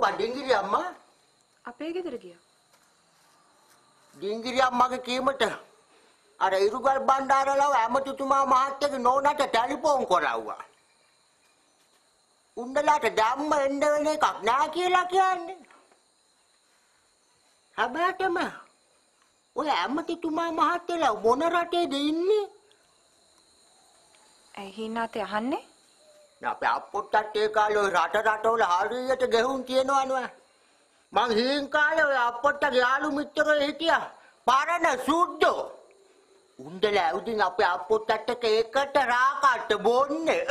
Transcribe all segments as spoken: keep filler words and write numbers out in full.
ඩිංගිරි අම්මා අපේ ගෙදර ගියා. ඩිංගිරි අම්මාගේ කීමට අර ඉරුගල් බණ්ඩාරලව ඇමතිතුමා මහත්තයාගේ නෝනාට ටෙලිෆෝන් කරවුවා. උන්දලාට ධම්ම එන්න වෙන එකක් නෑ කියලා කියන්නේ. හැබැයිටම ඔය ඇමතිතුමා මහත්තයලා මොන රටේද ඉන්නේ? ඇයි හිනාතේ අහන්නේ? නෑ අපේ අප්පොට්ටත් ඒ කාලේ ඔය රට රටවල හරියට ගෙහුම් තියනවනේ. මං හීන් කාලේ ඔය අප්පොට්ටගේ යාළු මිත්‍රයෝ හිටියා. පාරණ සුද්දෝ. උන්දලා උදින් අපේ අප්පොට්ටත් එක්ක එකට රාකට බොන්නේ.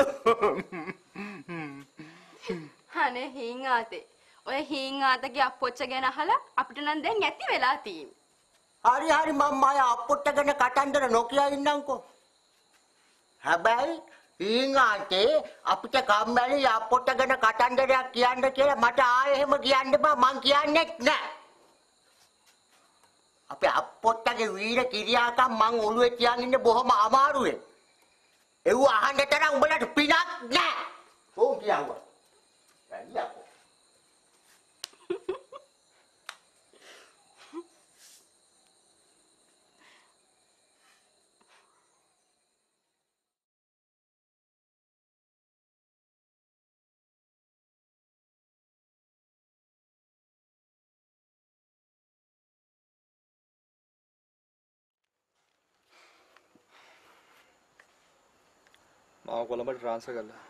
අනේ හීන් ආතේ. ඔය හීන් ආතගේ අප්පොච්ච ගැන අහලා අපිට නම් දැන් ඇති වෙලා තියෙන්නේ. හරි හරි මම මම අප්පොට්ට ගැන කතන්දර නොකිය ඉන්නම්කෝ. හැබැයි හීන් ආතේ අපිට කම්මැලි අප්පොට්ට ගැන කතන්දරයක් කියන්න කියලා මට ආයෙ එහෙම කියන්න බෑ මං කියන්නේත් නෑ. අපේ අප්පොට්ටගේ වීර කිරියාකම් මං ඔළුවේ තියන් ඉන්නේ බොහොම අමාරුවෙන්. ඒව අහන්න තරම් උඹලට පිනක් නෑ. ඕම් කියවුවා. වැල්ලකෝ. මාව කොළඹට ට්‍රාන්ස්ෆර් කළා.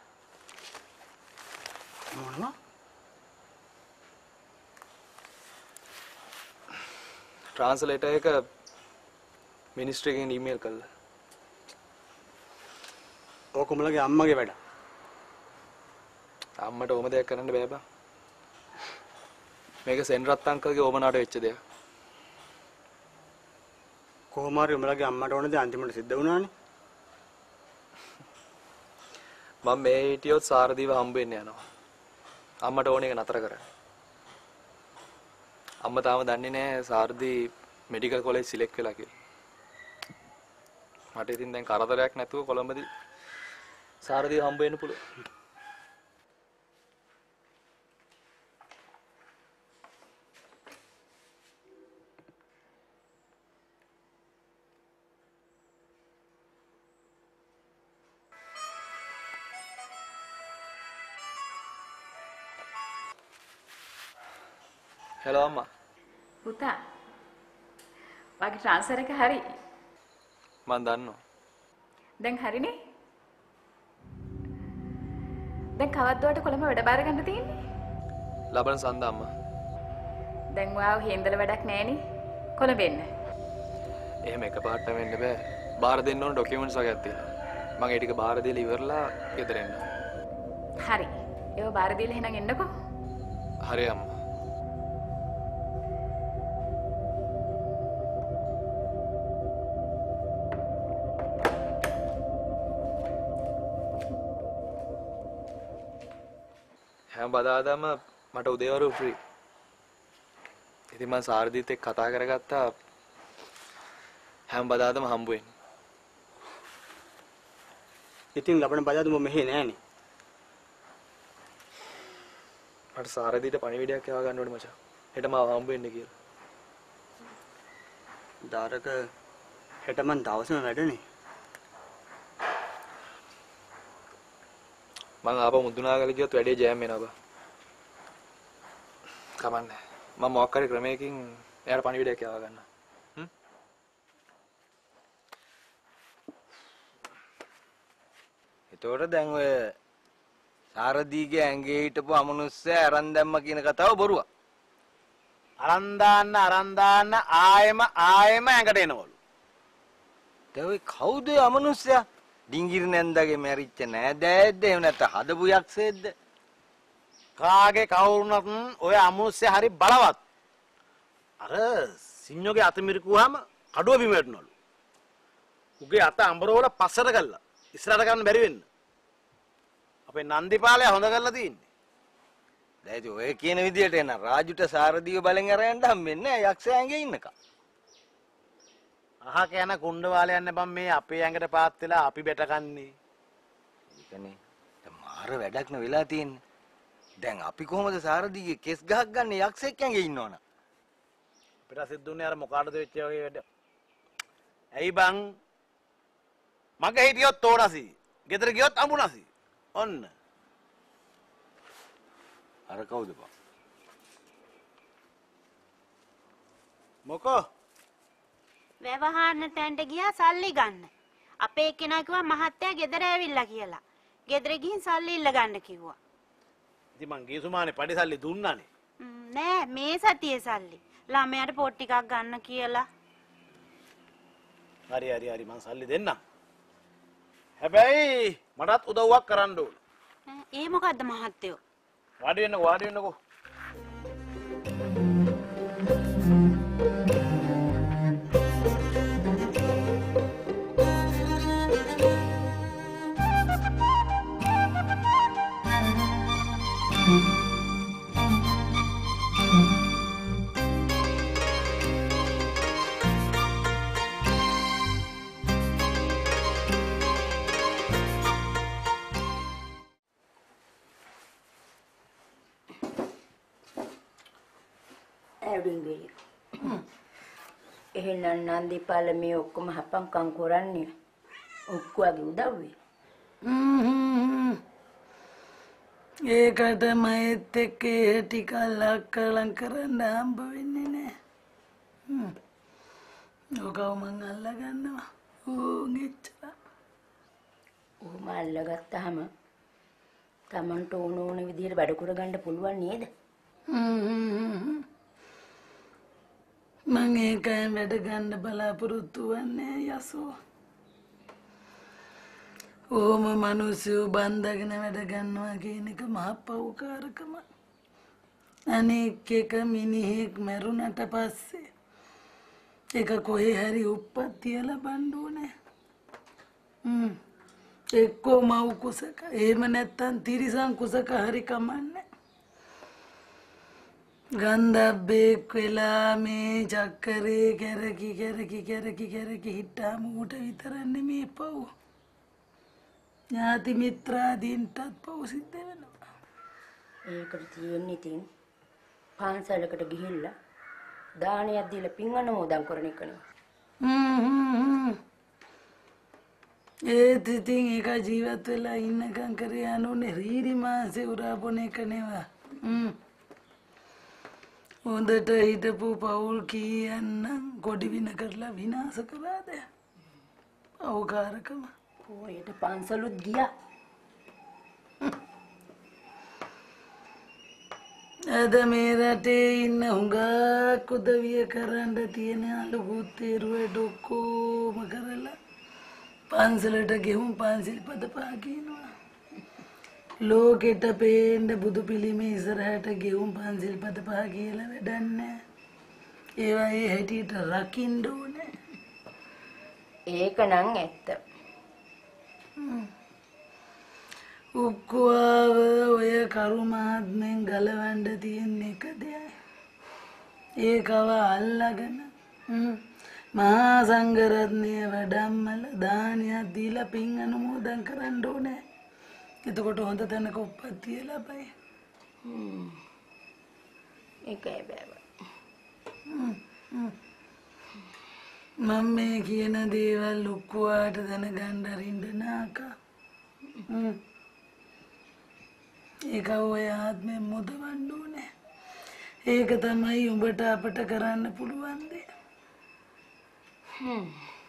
මොනවා? ට්‍රාන්ස්ලේටර් එක මිනිස්ට්‍රි එකෙන් ඊමේල් කළා. ඕක උඹලගේ අම්මගේ වැඩ. අම්මට ඕම දෙයක් කරන්න බෑ බා. මේක සෙන්රත් අංකල්ගේ ඕමනාට වෙච්ච දෙයක්. කොහොම හරි උඹලගේ අම්මට ඕන දේ අන්තිමට සිද්ධ වුණානේ. මම මේ හිටියොත් සාරදීව හම්බ වෙන්න යනවා. අම්මට ඕන එක නතර කරන්න. අම්මා තාම දන්නේ නැහැ සාරදී මෙඩිකල් කොලෙජ් සිලෙක්ට් වෙලා කියලා. මට ඉතින් දැන් කරදරයක් නැතුව කොළඹදී සාරදීව හම්බ වෙන්න පුළුවන්. Hello අම්මා. පුතා. වාගේ ට්‍රාන්ස්ෆර් එක හරි. මම දන්නවා. දැන් හරිනේ. දැන් කවද්දවට කොළඹ වැඩ බාර ගන්න තියෙන්නේ? ලබන සඳ අම්මා. දැන් ඔයාව හේන්දල වැඩක් නැහෙනේ. කොළඹ එන්න. එහෙම එකපාරටම වෙන්න බෑ. බාර දෙන්න ඕන ඩොකියුමන්ට්ස් වගේක් තියෙනවා. මම ඒ ටික බාර දීලා ඉවරලා ගෙදර එන්න. හරි. ඒව බාර දීලා එහෙනම් එන්නකෝ. හරි අම්මා. හැම බදාදාම මට උදේවරු ෆ්‍රී. ඉතින් මම සාරදීත් එක්ක කතා කරගත්තා හැම බදාදම හම්බ වෙන්න. ඉතින් ලබන බදාදම මෙහෙ නෑනේ. මට සාරදීට පණිවිඩයක් යවා ගන්න ඕනේ මචං. හෙට මාව හම්බ වෙන්න කියලා. දාරක හෙට මන් දවසම වැඩනේ. මං ආපහු මුදුනාගල ගියොත් වැඩේ ජෑම් වෙනවා බා. කමන්නේ. මම මොකක් හරි ක්‍රමයකින් එයාට පණිවිඩයක් යවා ගන්නවා. හ්ම්. එතකොට දැන් ඔය සාරදීගේ ඇඟේ හිටපු අමනුෂ්‍යයා අරන් දැම්ම කියන කතාව බොරුවක්. අරන් දාන්න අරන් දාන්න ආයෙම ආයෙම ඇඟට එනවලු. දැන් ඔය කවුද අමනුෂ්‍යයා? ඩිංගිරි නැන්දාගේ මැරිච්ච නෑදෑයේද එහෙම නැත්නම් හදපු යක්ෂයෙක්ද? කාගේ කවුරුනත් ඔය අමනුෂ්‍ය හරි බලවත්. අර සිඤ්ඤෝගේ අත මිරිකුවාම කඩුව බිම වැටුණලු. උගේ අත අඹරවල පස්සට ගල්ලා. ඉස්සරහට ගන්න බැරි වෙන්න. අපේ නන්දිපාලය හොඳ කරලා තියෙන්නේ. දැන් ඉතින් ඔය කියන විදියට එන රාජුට සාරදීව බලෙන් අරයන්ට හම්බෙන්නේ නැහැ යක්ෂයාගේ ඉන්නකම්. අහක යන කුණ්ඩවාලයන් නැබම් මේ අපේ ඇඟට පාත් වෙලා අපි බැටකන්නේ. ඒකනේ. දැන් මාර වැඩක් න වෙලා තියෙන්නේ. දැන් අපි කොහොමද සාරදීගේ කෙස් ගහක් ගන්න යක්ෂයෙක් ඇඟේ ඉන්නවනම්? අපිට සිද්ධුනේ අර මොකාටද වෙච්ච වගේ වැඩ. ඇයි බං? මගේ හිටියොත් තෝරසි. ගෙදර ගියොත් අඹුනසි. ඔන්න. අර කවුද බං? මොකෝ? වැවහාන්න තැන්ට ගියා සල්ලි ගන්න. අපේ කෙනා කිව්වා මහත්තයා ගෙදර ඇවිල්ලා කියලා. ගෙදර ගිහින් සල්ලි ඉල්ල ගන්න කිව්වා. ඉතින් මං ගියසුමානේ පඩි සල්ලි දුන්නානේ. නෑ මේ සතියේ සල්ලි. ළමයාට පොත් ටිකක් ගන්න කියලා. හරි හරි හරි මං සල්ලි දෙන්නම්. හැබැයි මටත් උදව්වක් කරන්න ඕන. ඒ මොකද්ද මහත්තයෝ? වාඩි වෙන්නකෝ වාඩි වෙන්නකෝ. එහෙනම් නන්දිපාල මේ ඔක්කොම හපංකම් කරන්නේ ඔක්කොගේ උදව්වේ. ඒකට මයිත් එක්ක ටිකක් ලක්කලම් කරන්න හම්බ වෙන්නේ නෑ. ඔකව මං අල්ලගන්නවා. ඕන් එච්චර. ඔහොම අල්ලගත්තාම Tamanට ඕන ඕන විදිහට වැඩ කරගන්න පුළුවන් නේද? මං ඒකෙන් වැඩ ගන්න බලාපොරොත්තු වෙන්නේ යසෝ. ඕම මිනිස්සු බන්ධගෙන වැඩ ගන්නවා කියන එක මහ පව්කාරකම. අනෙක් එක මිනිහෙක් මැරුණට පස්සේ ඒක කොහේ හරි උප්පත්තිය ලබන්න ඕනේ. හ්ම්. එක්කෝ මව් කුසක එහෙම නැත්තම් තිරිසන් කුසක හරි කමන්නේ. ගන්ධබ්බෙක් වෙලා මේ චක්කරේ කැරකි කැරකි කැරකි කැරකි හිටාම ඌට විතරන්නේ මේ පව්. ඥාති මිත්‍රාදීන්ටත් පව් සිද්ධ වෙනවා. ඒකට තියෙන්නේ තින් පාන්සලකට ගිහිල්ලා දානයක් දීලා පින් අනුමෝදන් කරන එකනේ. හ්ම්. ඒත් ඉතින් ඒක ජීවත් වෙලා ඉන්නකම් කරේ යනුනේ රීරි මාසේ උරා බොන එක නෙවා. හ්ම්. හොඳට හිටපු පවුල් කීයන්නම් කොඩි වින කරලා විනාශ කළාද? අවකාරකම. පොයට පන්සලුත් ගියා. අද මේ රටේ ඉන්න හුඟක් උදවිය කරන්න තියෙන අලුත් තේරුවට ඔක්කොම කරලා පන්සලට ගෙහුම් පන්සිල් පද පහ කියනවා. ලෝකෙට පේන්න බුදු පිළිමේ ඉස්සරහට ගෙවුම් පන්සිල් පද පහ කියලා වැඩක් නැහැ. ඒවා ඒ හැටියට රකින්න ඕනේ. ඒක නම් ඇත්ත. උක්කුවව ඔය කරුමාත්මෙන් ගලවන්න තියෙන එක දෙයයි. ඒකව අල්ලගෙන මහා සංඝරත්නය වැඩම්මල දානයක් දීලා පින් අනුමෝදන් කරන්න ඕනේ. එතකොට හොඳ තැනක උප්පත්තිය ලැබයි. හ්ම්. ඒකයි බෑව. මම මේ කියන දේවල් ලොකුවාට දැනගන්න අරින්න නාකා. හ්ම්. ඒක ඔය ආත්මෙ මුදවන්න ඕනේ. ඒක තමයි උඹට අපට කරන්න පුළුවන් දේ. හ්ම්.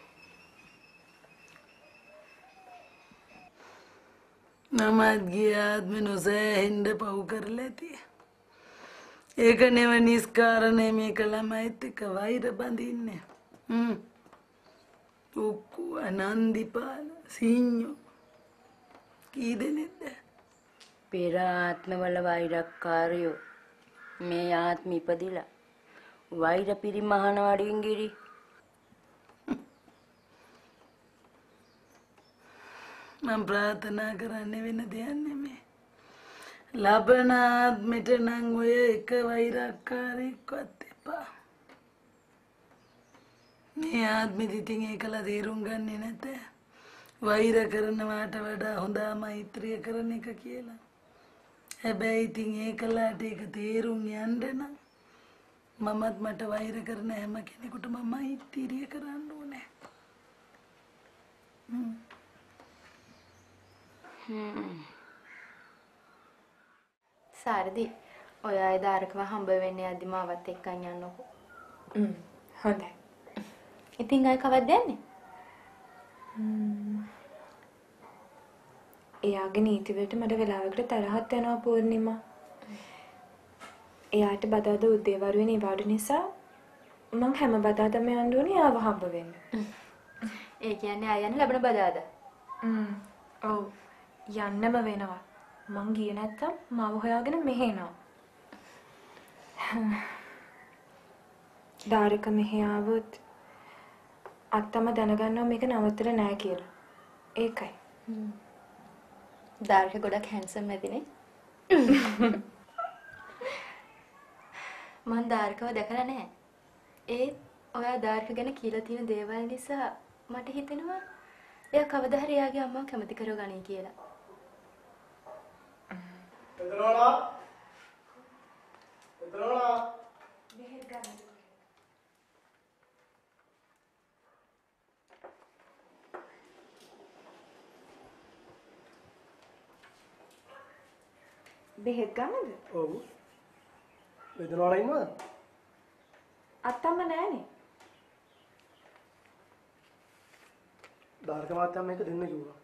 නමත් ගියාත්ම නොසෑහෙන්න පව් කරලා ඇති. ඒක නෙව නිස්කාරණය මේක ළමයිත් එක්ක වෛර බඳින්නේ. හ්ම්. උක්කු අනන්දිපාල සිඤ්ඤෝ කී දෙනෙක්ද? පෙර ආත්මවල වෛරක්කාරයෝ මේ ආත්ම ඉපදිලා වෛර පිරිමහන වඩින් ගිරි. මම ප්‍රාර්ථනා කරන්නේ වෙන දෙයක් නෙමෙයි. ලබන ආත්මෙට නම් ඔය එක වෛරක්කාරයෙක්වත් එපා. මේ ආත්මෙදි ඉතින් ඒකලා තේරුම් ගන්නේ නැත. වෛර කරනවාට වඩා හොඳ මෛත්‍රිය කරන එක කියලා. හැබැයි ඉතින් ඒකලාට ඒක තේරුම් යන්න නම් මමත් මට වෛර කරන හැම කෙනෙකුට මම ඉතිරිය කරන්න ඕනේ. හ්ම්. හ්ම්. සාරදී ඔය අය දාරකව හම්බ වෙන්නේ අදි මාවත් එක්කන් යන්නකෝ. හ්ම්. හොඳයි. ඉතින් අය කවද්ද යන්නේ? හ්ම්. එයාගේ නීති වලට මට වෙලාවකට තරහක් යනවා පූර්ණිමා. එයාට බදාදා උදේවරුේ නිවාඩු නිසා මං හැම බදාදාම යන්න ඕනේ ආව හම්බ වෙන්න. ඒ කියන්නේ ආය යන්නේ ලබන බදාදා. හ්ම්. ඔව්. යන්නම වෙනවා. මං ගියේ නැත්තම් මාව හොයාගෙන මෙහෙ එනවා. දාරික මෙහෙ ආවොත් අත්තම දැනගන්නවා මේක නවත්තලා නෑ කියලා. ඒකයි. දාරික ගොඩක් හැන්සම් ඇතිනේ. මං දාරිකව දැකලා නැහැ. ඒත් ඔයා දාරික ගැන කියලා තියෙන දේවල් නිසා මට හිතෙනවා එයා කවදා හරි එයාගේ අම්මව කැමති කරගනී කියලා. එතනෝලා එතනෝලා බෙහෙත් ගන්න. බෙහෙත් ගන්නද? ඔව්. එතනෝලා ඉන්නවද? අත්තම්ම නෑනේ. ධාරක මාත්‍යම් මේක දෙන්න කිව්වා.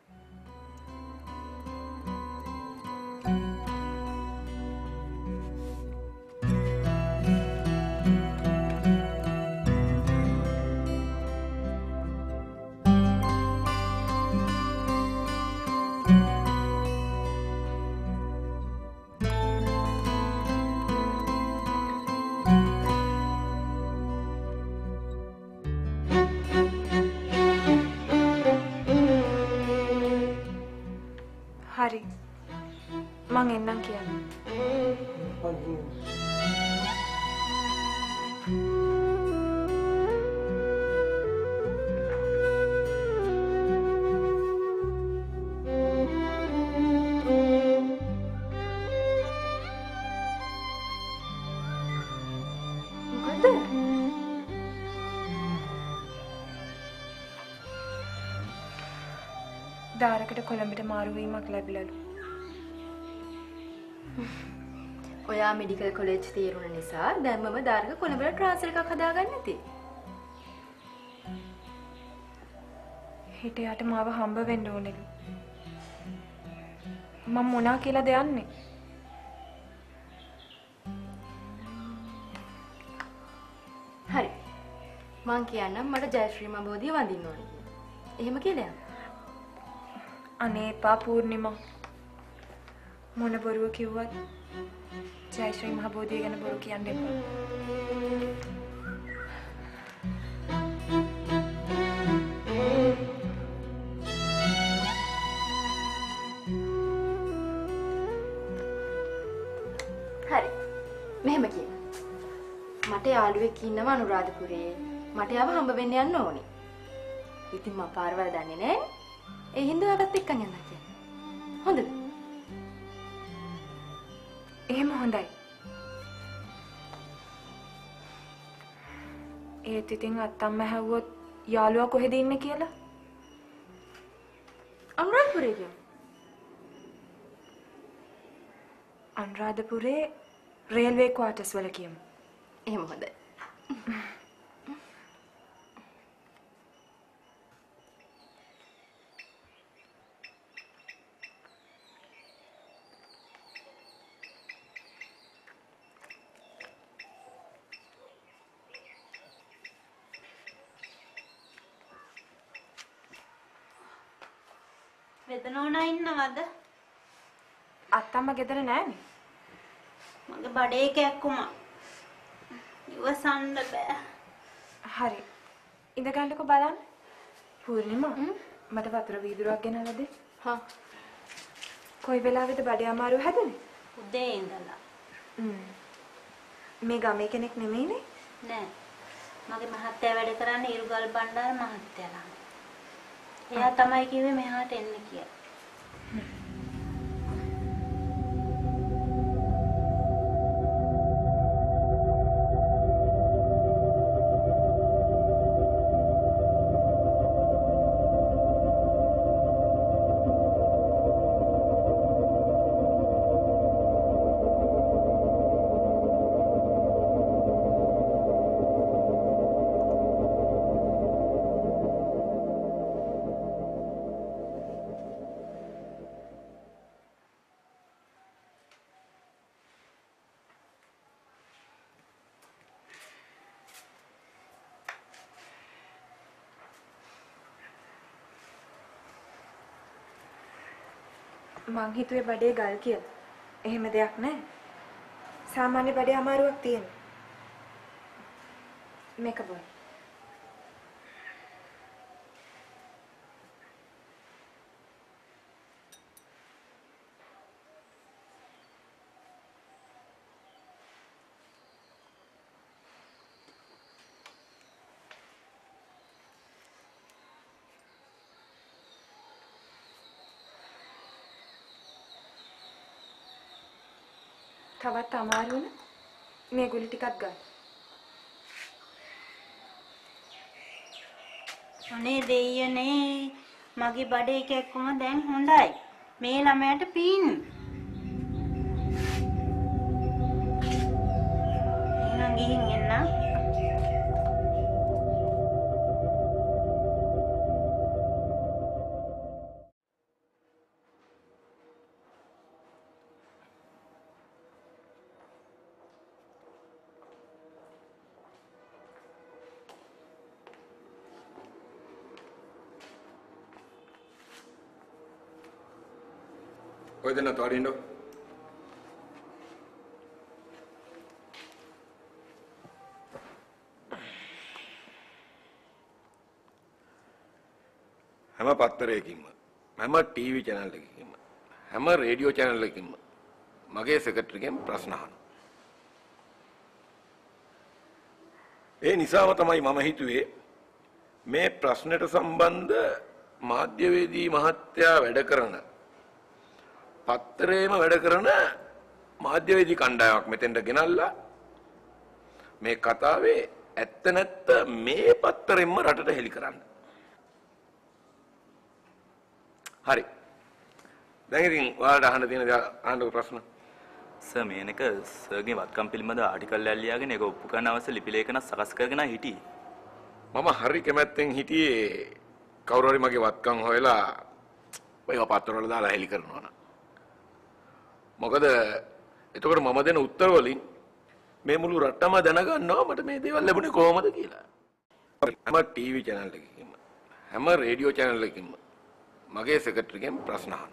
හරි. මං එන්නම් කියන්නේ. දාරකට කොළඹට මාරු වීමක් ලැබිලලු. ඔයා මෙඩිකල් කොලෙජ් තීරුණ නිසා දැන් මම දාරක කොළඹට ට්‍රාන්ස්ෆර් එකක් හදාගන්න ඇති. හිටයට මාව හම්බ වෙන්න ඕනෙලු. මම මොනා කියලාද යන්නේ? හරි. මං කියන්නම් මට ජයශ්‍රී මබෝධිය වඳින්න ඕනේ කියලා. එහෙම කියලා යන්න. අනේ පා පූර්ණිමා මොන බොරුව කිව්වත් ජයශ්‍රී මහබෝධිය ගැන බොරු කියන්න එපා. හරි. මෙහෙම කියන්න. මට යාළුවෙක් ඉන්නවා අනුරාධපුරේ. මට යාව හම්බ වෙන්න යන්න ඕනේ. ඉතින් මම පාරවල් දන්නේ නැහැ. ඒ හින්දා ඔයාලත් එක්කන් යන්න කියන්නේ. හොඳද? එහෙම හොඳයි. ඒත් ඉතින් අත්තම්ම හැව්වොත් යාළුවා කොහෙද ඉන්නේ කියලා? අනුරාධපුරේ කියමු. අනුරාධපුරේ රේල්වේ ක්වාටර්ස් වල කියමු. එහෙම හොඳයි. වෙදනෝනා ඉන්නවද? අත්තම්ම ගෙදර නෑනේ. මගේ බඩේ කැක්කුමා. ඉවසන්න බෑ. හරි. ඉඳ ගන්නකො බලන්න. පූර්ණිමා මට වතුර වීදුරුවක් ගෙනල්ලා දෙන්න. හා. කොයි වෙලාවෙද බඩේ අමාරුව හැදෙන්නේ? උදේ ඉඳලා. හ්ම්. මේ ගමේ කෙනෙක් නෙමෙයිනේ? නෑ. මගේ මහත්තයා වැඩ කරන්නේ ඉරුගල් බණ්ඩාර මහත්තයාලා. එයා තමයි කිව්වේ මෙහාට එන්න කියලා. මං හිතුවේ බඩේ ගල් කියලා. එහෙම දෙයක් නැහැ. සාමාන්‍ය බඩේ අමාරුවක් තියෙනවා. මේක බොන්න. තවත් අමාරු නේ මේ ගුලි ටිකක් ගන්න. අනේ දෙයියනේ මගේ බඩේ කැක්කුම දැන් හොඳයි. මේ ළමයාට පින්. එහෙනම් ගිහින් එන්න. ඔය දෙන්න තවරින්ඩෝ. හැම පත්තරයකින්ම හැම ටීවී channel එකකින්ම හැම රේඩියෝ channel එකකින්ම මගේ සෙක්‍රටරිගෙන් ප්‍රශ්න අහනවා. ඒ නිසාම තමයි මම හිතුවේ මේ ප්‍රශ්නෙට සම්බන්ධ මාධ්‍යවේදී මහත්තයා වැඩ කරන පත්තරේම වැඩ කරන මාධ්‍යවේදී කණ්ඩායමක් මෙතෙන්ට ගෙනල්ලා මේ කතාවේ ඇත්ත නැත්ත මේ පත්තරෙන්ම රටට හෙළි කරන්න. හරි. දැන් ඉතින් ඔයාලට අහන්න තියෙන දේ අහන්න ප්‍රශ්න. සර් මේනක සර්ගේ වත්කම් පිළිබඳ ආටිකල් එකක් ලියාගෙන ඒක ඔප්පු කරන අවශ්‍ය ලිපි ලේඛන සකස් කරගෙන හිටියේ. මම හරි කැමැත්තෙන් හිටියේ කවුරු හරි මගේ වත්කම් හොයලා ඔය පත්තරවල දාලා හෙළි කරනවා නම්. මොකද එතකොට මම දෙන උත්තර වලින් මේ මුළු රටම දැනගන්නවා මට මේ දේවල් ලැබුණේ කොහොමද කියලා. හැම ටීවී channel එකකින්ම හැම රේඩියෝ channel එකකින්ම මගේ සෙක්‍රටරිගෙන් ප්‍රශ්න අහනවා.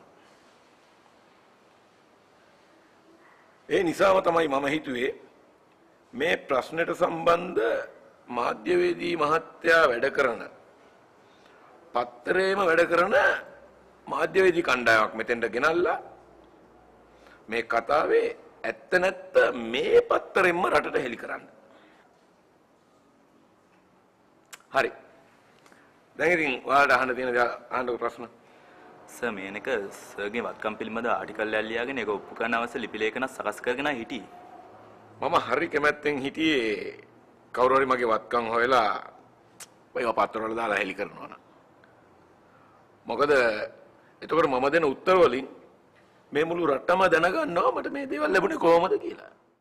ඒ නිසාම තමයි මම හිතුවේ මේ ප්‍රශ්නෙට සම්බන්ධ මාධ්‍යවේදී මහත්තයා වැඩ කරන පත්තරේම වැඩ කරන මාධ්‍යවේදී කණ්ඩායමක් මෙතෙන්ට ගෙනල්ලා මේ කතාවේ ඇත්ත නැත්ත මේ පත්තරෙන්ම රටට හෙළි කරන්න. හරි. දැන් ඉතින් ඔයාලට අහන්න තියෙන දේ අහන්න ප්‍රශ්න. සර් මේනක සර්ගේ වත්කම් පිළිබඳ ආටිකල් එකක් ලියාගෙන ඒක ඔප්පු කරන අවශ්‍ය ලිපි ලේඛන සකස් කරගෙන හිටියේ. මම හරි කැමැත්තෙන් හිටියේ කවුරු හරි මගේ වත්කම් හොයලා ඔය පත්තරවල දාලා හෙළි කරනවා නම්. මොකද එතකොට මම දෙන උත්තර වලින් මේ මුළු රටම දැනගන්නවා මට මේ දේවල් ලැබුණේ කොහොමද කියලා.